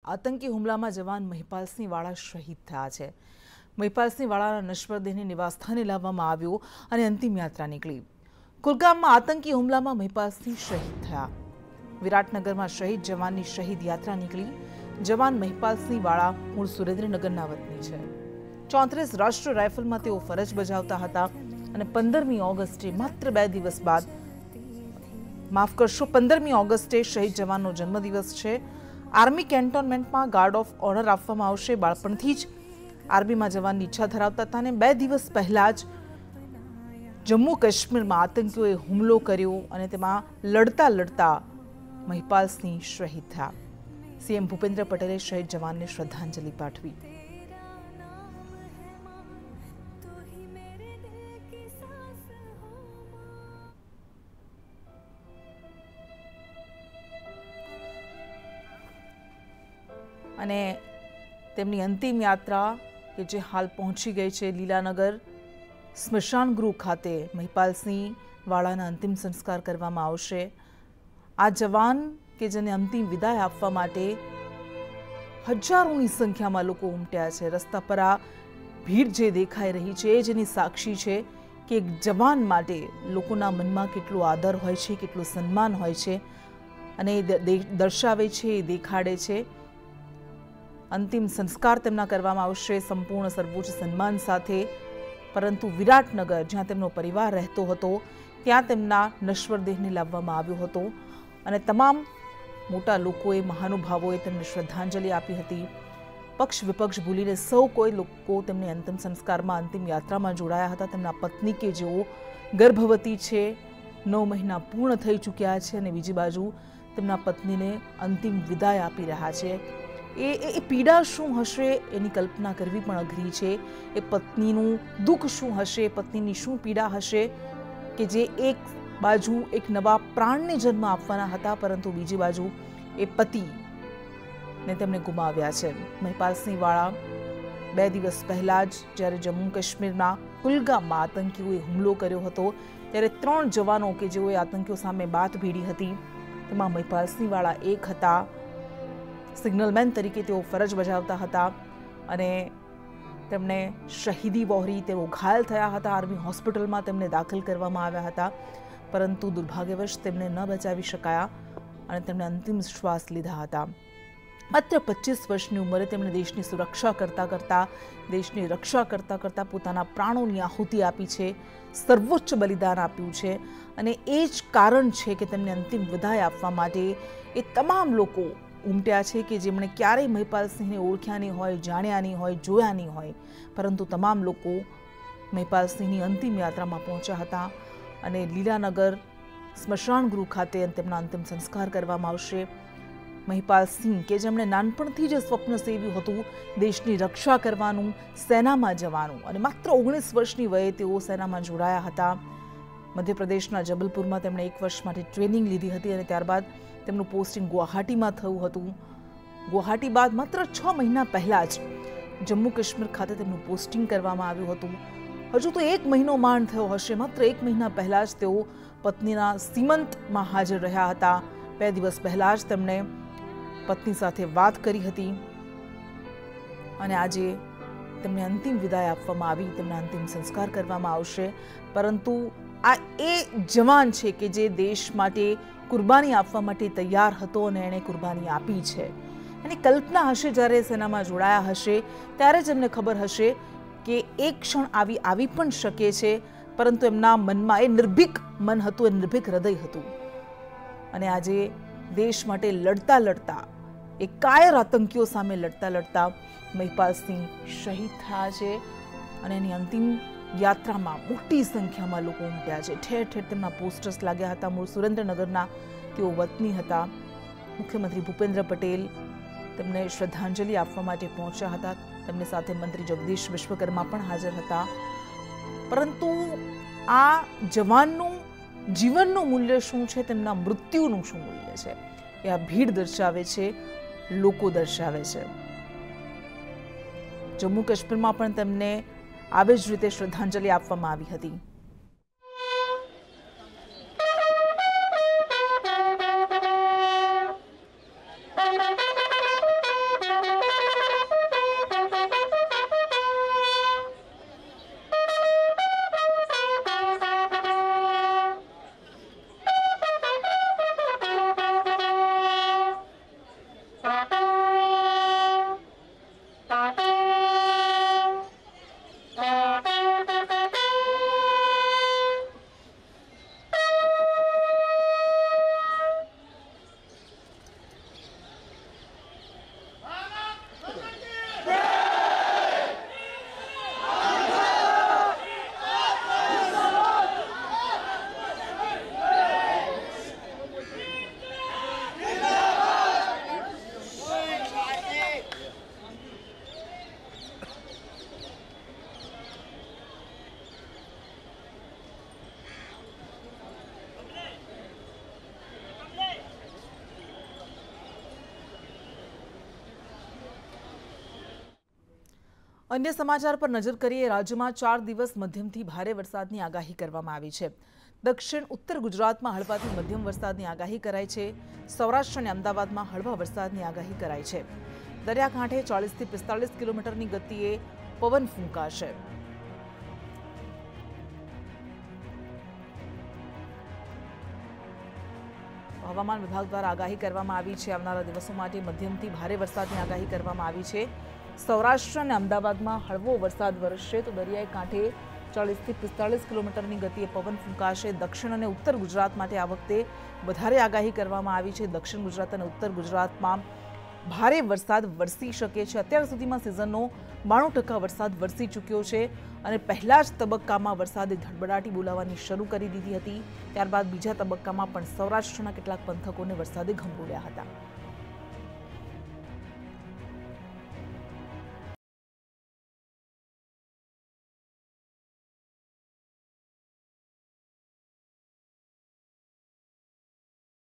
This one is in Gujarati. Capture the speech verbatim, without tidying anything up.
આતંકી હુમલામાં જવાન મહિપાલસિંહ વાળા શહીદ થયા છે। મહિપાલસિંહ વાળાના નશ્વર દેહને નિવાસસ્થાને લાવવામાં આવ્યો અને અંતિમ યાત્રા નીકળી। કુલગામમાં આતંકી હુમલામાં મહિપાલસિંહ શહીદ થયા। વિરાટનગરમાં શહીદ જવાનની શહીદ યાત્રા નીકળી। જવાન મહિપાલસિંહ વાળા મૂળ સુરેન્દ્રનગરના વતની છે। ચોત્રીસ રાષ્ટ્રીય રાઇફલમાં તેઓ ફરજ બજાવતા હતા અને પંદરમી ઓગસ્ટે માત્ર બે દિવસ બાદ માફ કરશો પંદરમી ઓગસ્ટે શહીદ જવાનનો જન્મદિવસ છે। આર્મી કેન્ટોનમેન્ટમાં ગાર્ડ ઓફ ઓનર આપવામાં આવશે। બાળપણથી જ આર્મીમાં જવાનની ઈચ્છા ધરાવતા હતા અને બે દિવસ પહેલા જ જમ્મુ કાશ્મીરમાં આતંકીઓએ હુમલો કર્યો અને તેમાં લડતા લડતા મહિપાલસિંહ શહીદ થયા। સીએમ ભૂપેન્દ્ર પટેલે શહીદ જવાનને શ્રદ્ધાંજલિ પાઠવી। અને તેમની અંતિમ યાત્રા કે જે હાલ પહોંચી ગઈ છે લીલાનગર સ્મશાન ગૃહ ખાતે મહિપાલસિંહ વાળાના અંતિમ સંસ્કાર કરવામાં આવશે। આ જવાન કે જેને અંતિમ વિદાય આપવા માટે હજારોની સંખ્યામાં લોકો ઉમટ્યા છે। રસ્તા પર આ ભીડ જે દેખાઈ રહી છે જેની સાક્ષી છે કે એક જવાન માટે લોકોના મનમાં કેટલો આદર હોય છે, કેટલું સન્માન હોય છે અને એ દર્શાવે છે, એ દેખાડે છે। અંતિમ સંસ્કાર તેમના કરવામાં આવશે સંપૂર્ણ સર્વોચ્ચ સન્માન સાથે। પરંતુ વિરાટનગર જ્યાં તેમનો પરિવાર રહેતો હતો ત્યાં તેમના નશ્વર દેહને લાવવામાં આવ્યો હતો અને તમામ મોટા લોકોએ, મહાનુભાવોએ તેમને શ્રદ્ધાંજલિ આપી હતી। પક્ષ વિપક્ષ ભૂલીને સૌ કોઈ લોકો તેમને અંતિમ સંસ્કારમાં, અંતિમ યાત્રામાં જોડાયા હતા। તેમના પત્ની કે જેઓ ગર્ભવતી છે, નવ મહિના પૂર્ણ થઈ ચૂક્યા છે અને બીજી બાજુ તેમના પત્નીને અંતિમ વિદાય આપી રહ્યા છે। એ એ પીડા શું હશે એની કલ્પના કરવી પણ અઘરી છે। એ પત્નીનું દુઃખ શું હશે, પત્નીની શું પીડા હશે કે જે એક બાજુ એક નવા પ્રાણને જન્મ આપવાના હતા પરંતુ બીજી બાજુ એ પતિને તેમણે ગુમાવ્યા છે। મહિપાલસિંહ વાળા બે દિવસ પહેલા જ જ્યારે જમ્મુ કાશ્મીરના કુલગામમાં આતંકીઓએ હુમલો કર્યો હતો ત્યારે ત્રણ જવાનો કે જેઓએ આતંકીઓ સામે બાથ ભીડી હતી તેમાં મહિપાલસિંહ વાળા એક હતા। સિગ્નલમેન તરીકે તેઓ ફરજ બજાવતા હતા અને તેમણે શહીદી વહોરી। તેઓ ઘાયલ થયા હતા, આર્મી હોસ્પિટલમાં તેમને દાખલ કરવામાં આવ્યા હતા પરંતુ દુર્ભાગ્યવશ તેમને ન બચાવી શકાયા અને તેમણે અંતિમ શ્વાસ લીધા હતા। માત્ર પચીસ વર્ષની ઉંમરે તેમણે દેશની સુરક્ષા કરતા કરતા, દેશની રક્ષા કરતા કરતા પોતાના પ્રાણોની આહુતિ આપી છે, સર્વોચ્ચ બલિદાન આપ્યું છે અને એ જ કારણ છે કે તેમને અંતિમ વિદાય આપવા માટે એ તમામ લોકો ઉમટ્યા છે કે જેમણે ક્યારેય મહિપાલસિંહને ઓળખ્યા નહીં હોય, જાણ્યા નહીં હોય, જોયા નહીં હોય પરંતુ તમામ લોકો મહિપાલસિંહની અંતિમ યાત્રામાં પહોંચ્યા હતા અને લીલાનગર સ્મશાન ગૃહ ખાતે તેમના અંતિમ સંસ્કાર કરવામાં આવશે। મહિપાલસિંહ કે જેમણે નાનપણથી જ સ્વપ્ન સેવ્યું હતું દેશની રક્ષા કરવાનું, સેનામાં જવાનું અને માત્ર ઓગણીસ વર્ષની વયે તેઓ સેનામાં જોડાયા હતા। મધ્યપ્રદેશના જબલપુરમાં તેમણે એક વર્ષ માટે ટ્રેનિંગ લીધી હતી અને ત્યારબાદ તેમનું પોસ્ટિંગ ગુવાહાટીમાં થયું હતું। ગુવાહાટી બાદ માત્ર છ મહિના પહેલા જ જમ્મુ કાશ્મીર ખાતે તેમનું પોસ્ટિંગ કરવામાં આવ્યું હતું। હજુ તો એક મહિનો માંડ થયો હશે, માત્ર એક મહિના પહેલા જ તેઓ પત્નીના સીમંતમાં હાજર રહ્યા હતા। બે દિવસ પહેલા જ તેમણે પત્ની સાથે વાત કરી હતી અને આજે તેમને અંતિમ વિદાય આપવામાં આવી, તેમના અંતિમ સંસ્કાર કરવામાં આવશે। પરંતુ આ એ જવાન છે કે જે દેશ માટે કુરબાની આપવા માટે તૈયાર હતો અને એણે કુરબાની આપી છે। એની કલ્પના હશે જ્યારે સેનામાં જોડાયા હશે ત્યારે જ એમને ખબર હશે કે એક ક્ષણ આવી આવી પણ શકે છે પરંતુ એમના મનમાં એ નિર્ભીક મન હતું, એ નિર્ભીક હૃદય હતું અને આજે દેશ માટે લડતા લડતા, એ કાયર આતંકીઓ સામે લડતા લડતા મહિપાલસિંહ શહીદ થયા છે અને એની અંતિમ યાત્રામાં મોટી સંખ્યામાં લોકો ઉમટ્યા છે। ઠેર ઠેર તેમના પોસ્ટર્સ લાગ્યા હતા। મૂળ સુરેન્દ્રનગરના તેઓ વતની હતા। મુખ્યમંત્રી ભૂપેન્દ્ર પટેલ તેમને શ્રદ્ધાંજલિ આપવા માટે પહોંચ્યા હતા। તેમની સાથે મંત્રી જગદીશ વિશ્વકર્મા પણ હાજર હતા પરંતુ આ જવાનનું જીવનનું મૂલ્ય શું છે, તેમના મૃત્યુનું શું મૂલ્ય છે એ આ ભીડ દર્શાવે છે, લોકો દર્શાવે છે। જમ્મુ કાશ્મીરમાં પણ તેમને આવી જ રીતે શ્રદ્ધાંજલિ આપવામાં આવી હતી। अन्य समाचार पर नजर करिए। राज्यમાં ચાર દિવસ મધ્યમથી ભારે વરસાદની આગાહી કરવામાં આવી છે। દક્ષિણ ઉત્તર ગુજરાતમાં હળવાથી મધ્યમ વરસાદની આગાહી કરાઈ છે। સૌરાષ્ટ્ર અને અમદાવાદમાં હળવા વરસાદની આગાહી કરાઈ છે। દરિયાકાંઠે ચાલીસ થી પિસ્તાલીસ કિલોમીટરની ગતિએ પવન ફૂંકાશે। હવામાન વિભાગ દ્વારા આગાહી કરવામાં આવી છે। આવનારા દિવસો માટે મધ્યમથી ભારે વરસાદની આગાહી કરવામાં આવી છે। સૌરાષ્ટ્ર અને અમદાવાદમાં હળવો વરસાદ વરસશે તો દરિયાઈ કાંઠે ચાલીસ થી પિસ્તાલીસ કિલોમીટરની ગતિએ પવન ફૂંકાશે। દક્ષિણ અને ઉત્તર ગુજરાત માટે આ વખતે વધારે આગાહી કરવામાં આવી છે। દક્ષિણ ગુજરાત અને ઉત્તર ગુજરાતમાં ભારે વરસાદ વરસી શકે છે। અત્યાર સુધીમાં સિઝનનો બાણું ટકા વરસાદ વરસી ચૂક્યો છે અને પહેલા જ તબક્કામાં વરસાદે ધડબડાટી બોલાવવાની શરૂ કરી દીધી હતી। ત્યારબાદ બીજા તબક્કામાં પણ સૌરાષ્ટ્રના કેટલાક પંથકોને વરસાદે ઘંભોળ્યા હતા।